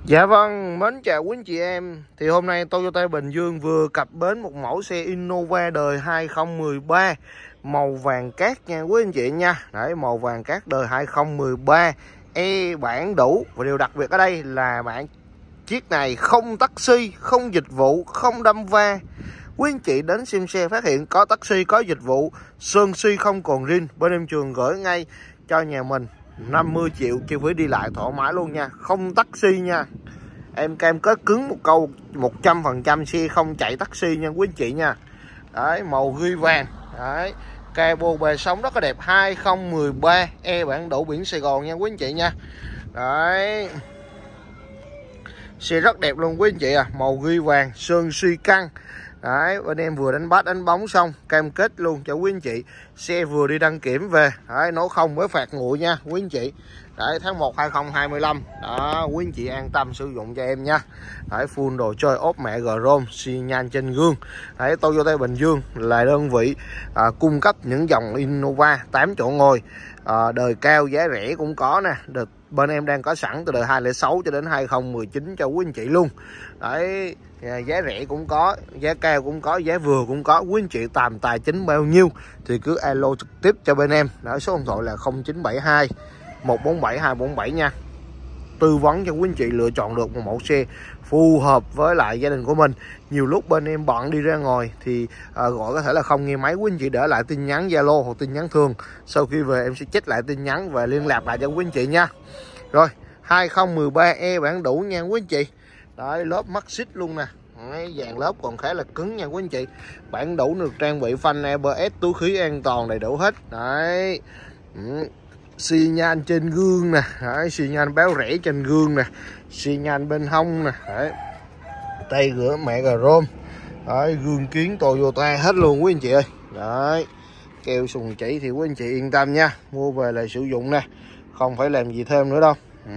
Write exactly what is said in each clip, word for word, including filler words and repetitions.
Dạ vâng, mến chào quý anh chị em. Thì hôm nay Toyota Bình Dương vừa cập bến một mẫu xe Innova đời hai không một ba màu vàng cát nha quý anh chị nha. Đấy, màu vàng cát đời hai không một ba, E bản đủ. Và điều đặc biệt ở đây là bạn chiếc này không taxi, không dịch vụ, không đâm va. Quý anh chị đến xem xe phát hiện có taxi, có dịch vụ, sơn si không còn rin, bên em Trường gửi ngay cho nhà mình năm mươi triệu chi phí đi lại thoải mái luôn nha, không taxi nha. Em cam kết cứng một câu một trăm phần trăm xe không chạy taxi nha quý anh chị nha. Đấy, màu ghi vàng. Đấy, cabo bề sóng rất là đẹp, hai không một ba, E bản đủ, biển Sài Gòn nha quý anh chị nha. Đấy, xe rất đẹp luôn quý anh chị à, màu ghi vàng, sơn suy căng. Đấy, bên em vừa đánh bắt đánh bóng xong, cam kết luôn cho quý anh chị. Xe vừa đi đăng kiểm về, đấy, nó không với phạt nguội nha quý anh chị. Đấy, tháng một hai không hai lăm. Đó, quý anh chị an tâm sử dụng cho em nha. Đấy, full đồ chơi, ốp mẹ Grom, xi nhan trên gương. Đấy, Toyota Bình Dương là đơn vị à, cung cấp những dòng Innova tám chỗ ngồi, à, đời cao giá rẻ cũng có nè. Được, bên em đang có sẵn từ đời hai không không sáu cho đến hai không một chín cho quý anh chị luôn. Đấy, giá rẻ cũng có, giá cao cũng có, giá vừa cũng có. Quý anh chị tầm tài chính bao nhiêu thì cứ alo trực tiếp cho bên em. Đó, số điện thoại là không chín bảy hai một bốn bảy hai bốn bảy nha. Tư vấn cho quý anh chị lựa chọn được một mẫu xe phù hợp với lại gia đình của mình. Nhiều lúc bên em bận đi ra ngoài thì à, gọi có thể là không nghe máy, quý anh chị để lại tin nhắn Zalo hoặc tin nhắn thường. Sau khi về em sẽ check lại tin nhắn và liên lạc lại cho quý anh chị nha. Rồi, hai không một ba E bản đủ nha quý anh chị. Đấy, lớp mắt xích luôn nè. Đấy, dàn lớp còn khá là cứng nha quý anh chị. Bản đủ được trang bị phanh a bê ét, túi khí an toàn đầy đủ hết. Đấy, ừ. Xi nhan trên gương nè, đấy, xi nhan báo rẽ trên gương nè, xi nhan bên hông nè, đấy, tay rửa mẹ Grom, đấy, gương kiến Toyota hết luôn quý anh chị ơi. Đấy, keo sùng chỉ thì quý anh chị yên tâm nha, mua về là sử dụng nè, không phải làm gì thêm nữa đâu. Ừ.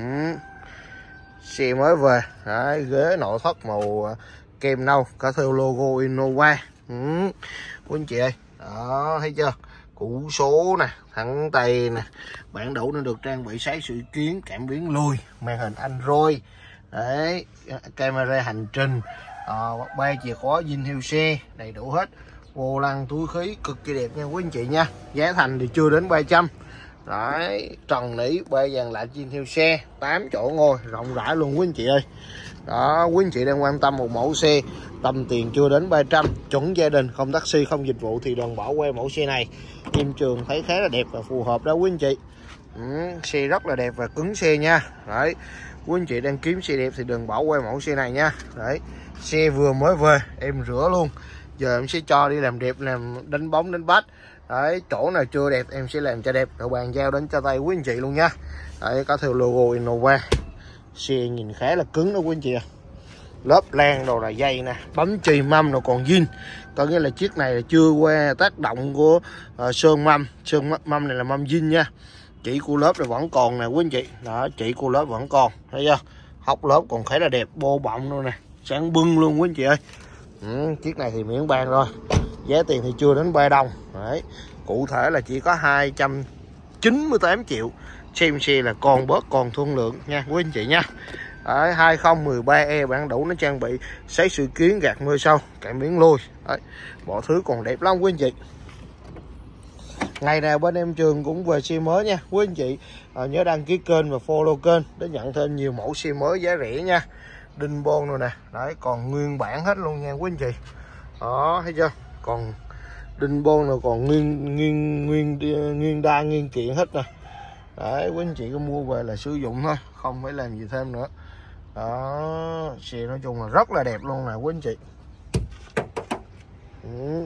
Xe mới về, đấy, ghế nội thất màu kem nâu có theo logo Innova. Ừ. Quý anh chị ơi, đó, thấy chưa, củ số nè, thẳng tay nè, bản đủ nó được trang bị sấy sưởi kiến, cảm biến lùi, màn hình Android, đấy, camera hành trình, à, ba chìa khóa zin theo xe đầy đủ hết, vô lăng túi khí cực kỳ đẹp nha quý anh chị nha. Giá thành thì chưa đến ba trăm. Đấy, trần nỉ ba dàn lại zin theo xe, tám chỗ ngồi rộng rãi luôn quý anh chị ơi. Đó, quý anh chị đang quan tâm một mẫu xe tầm tiền chưa đến ba trăm, chuẩn gia đình, không taxi, không dịch vụ thì đừng bỏ qua mẫu xe này. Em Trường thấy khá là đẹp và phù hợp đó quý anh chị. Ừ, xe rất là đẹp và cứng xe nha. Đấy, quý anh chị đang kiếm xe đẹp thì đừng bỏ qua mẫu xe này nha. Đấy, xe vừa mới về em rửa luôn, giờ em sẽ cho đi làm đẹp, làm đánh bóng đánh bắt. Đấy, chỗ nào chưa đẹp em sẽ làm cho đẹp rồi bàn giao đến cho tay quý anh chị luôn nha. Đấy, có theo logo Innova. Xe nhìn khá là cứng đó quý anh chị ạ. Lớp lan đồ là dây nè, bấm chì mâm nó còn zin, có nghĩa là chiếc này là chưa qua tác động của uh, sơn mâm. Sơn mâm này là mâm zin nha. Chỉ của lớp này vẫn còn nè quý anh chị. Đó, chỉ của lớp vẫn còn, thấy chưa, hốc lớp còn khá là đẹp, bô bọng luôn nè, sáng bưng luôn quý anh chị ơi. Ừ, chiếc này thì miễn bàn rồi, giá tiền thì chưa đến ba đồng. Đấy, cụ thể là chỉ có hai trăm chín mươi tám triệu. Xem xe là còn bớt còn thương lượng nha quý anh chị nha. Đấy, hai không một ba E bản đủ, nó trang bị sấy sưởi kiến, gạt mưa sau, cảm biến lùi. Đấy, mọi thứ còn đẹp lắm quý anh chị. Ngày nào bên em Trường cũng về xe mới nha quý anh chị. À, nhớ đăng ký kênh và follow kênh để nhận thêm nhiều mẫu xe mới giá rẻ nha. Đinh bon rồi nè, đấy, còn nguyên bản hết luôn nha quý anh chị. Đó, thấy chưa, còn đinh bon rồi còn nguyên nguyên nguyên nguyên đa nguyên kiện hết nè. Đấy, quý anh chị có mua về là sử dụng thôi, không phải làm gì thêm nữa. Đó, xe nói chung là rất là đẹp luôn nè quý anh chị. Ừ.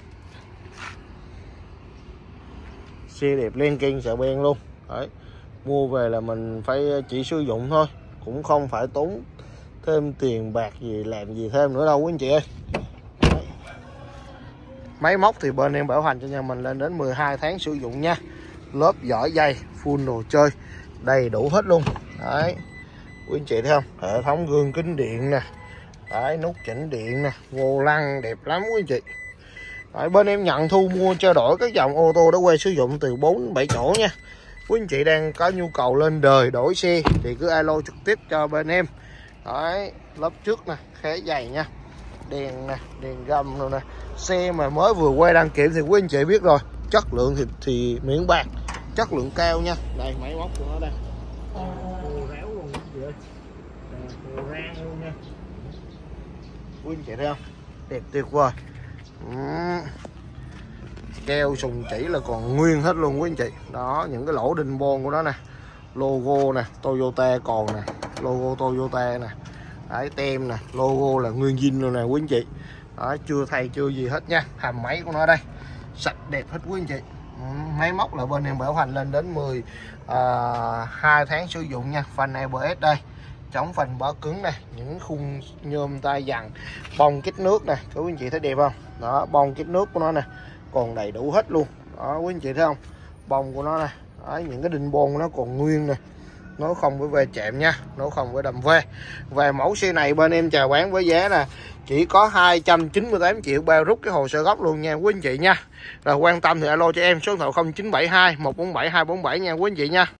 Xe đẹp lên kênh sợ ben luôn. Đấy, mua về là mình phải chỉ sử dụng thôi, cũng không phải tốn thêm tiền bạc gì làm gì thêm nữa đâu quý anh chị ơi. Đấy, máy móc thì bên em bảo hành cho nhà mình lên đến mười hai tháng sử dụng nha. Lớp vỏ dây, full đồ chơi đầy đủ hết luôn. Đấy, quý anh chị thấy không, hệ thống gương kính điện nè, đấy, nút chỉnh điện nè, vô lăng đẹp lắm quý anh chị. Đấy, bên em nhận thu mua trao đổi các dòng ô tô đã qua sử dụng từ bốn đến bảy chỗ nha. Quý anh chị đang có nhu cầu lên đời đổi xe thì cứ alo trực tiếp cho bên em Đấy, lớp trước nè, khá dày nha. Đèn nè, đèn gầm rồi nè. Xe mà mới vừa quay đăng kiểm thì quý anh chị biết rồi, chất lượng thì thì miếng bạc, chất lượng cao nha. Đây máy móc của nó đây. Hồ réo luôn quý anh chị ơi. Hồ rang luôn nha. Quý anh chị thấy không? Đẹp tuyệt vời. Uhm. Keo sùng chỉ là còn nguyên hết luôn quý anh chị. Đó, những cái lỗ đinh bon của nó nè. Logo nè, Toyota còn nè, logo Toyota nè. Đấy, tem nè, logo là nguyên zin luôn nè quý anh chị. Đó, chưa thay chưa gì hết nha. Hàm máy của nó đây sạch đẹp hết quý anh chị. Ừ, máy móc là bên em bảo hành lên đến mười hai tháng sử dụng nha. Phanh a bê ét đây, chống phanh bó cứng này, những khung nhôm tay dằn, bông kít nước nè, quý anh chị thấy đẹp không? Đó, bông kít nước của nó nè còn đầy đủ hết luôn. Đó, quý anh chị thấy không? Bông của nó nè. Đấy, những cái đinh bon của nó còn nguyên nè, nó không có ve chạm nha, nó không có đầm ve. Về mẫu xe này bên em chào bán với giá là chỉ có hai trăm chín mươi tám triệu, bao rút cái hồ sơ gốc luôn nha quý anh chị nha. Rồi quan tâm thì alo cho em số điện thoại không chín bảy hai một bốn bảy hai bốn bảy nha quý anh chị nha.